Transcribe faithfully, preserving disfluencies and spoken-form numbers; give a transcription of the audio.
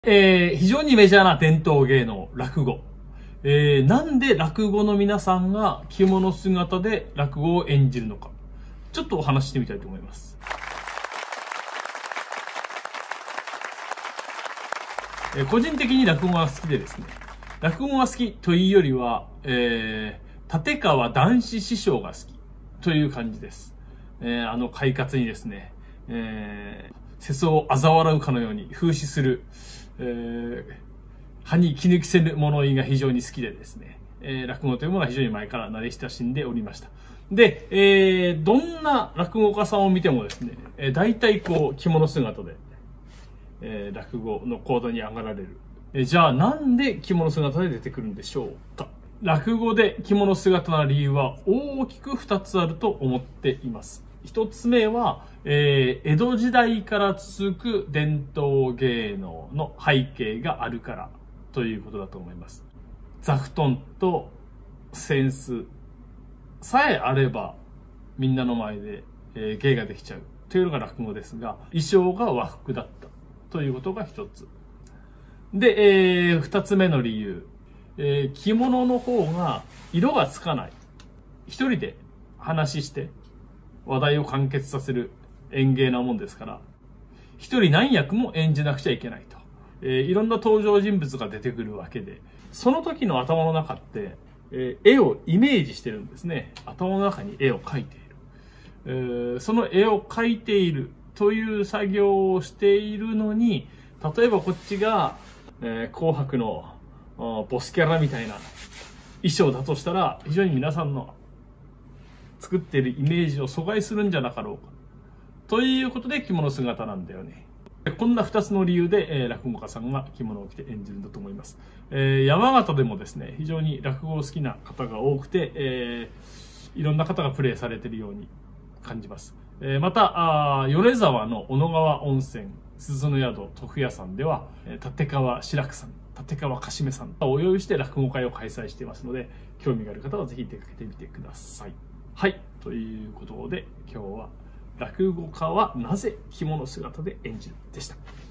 えー、非常にメジャーな伝統芸能、落語。えー、なんで落語の皆さんが着物姿で落語を演じるのか。ちょっとお話ししてみたいと思います。えー、個人的に落語が好きでですね、落語が好きというよりは、えー、立川談志師匠が好きという感じです。えー、あの快活にですね、えー、世相を嘲笑うかのように風刺する、えー、歯に気抜きせぬ物言いが非常に好きでですね、えー、落語というものは非常に前から慣れ親しんでおりました。で、えー、どんな落語家さんを見てもですね、えー、大体こう着物姿で、えー、落語の講座に上がられる。えー、じゃあなんで着物姿で出てくるんでしょうか。落語で着物姿な理由は大きく二つあると思っています。一つ目は、えー、江戸時代から続く伝統芸能の背景があるからということだと思います。座布団と扇子さえあればみんなの前で、えー、芸ができちゃうというのが落語ですが、衣装が和服だったということが一つ。で、えー、二つ目の理由、えー、着物の方が色がつかない。一人で話して話題を完結させる演芸なもんですから、一人何役も演じなくちゃいけないと。えー、いろんな登場人物が出てくるわけで、その時の頭の中って、えー、絵をイメージしてるんですね。頭の中に絵を描いている。えー、その絵を描いているという作業をしているのに、例えばこっちが、えー、紅白のボスキャラみたいな衣装だとしたら、非常に皆さんの作っているイメージを阻害するんじゃなかろうか。ということで着物姿なんだよね。こんな二つの理由で、えー、落語家さんが着物を着て演じるんだと思います。えー、山形でもですね、非常に落語を好きな方が多くて、えー、いろんな方がプレイされているように感じます。えー、また、あ米沢の小野川温泉、鈴の宿徳屋さんでは、立川志らくさん、立川かしめさんとお呼びして落語会を開催していますので、興味がある方はぜひ出かけてみてください。はい。ということで、今日は落語家はなぜ着物姿で演じるでした。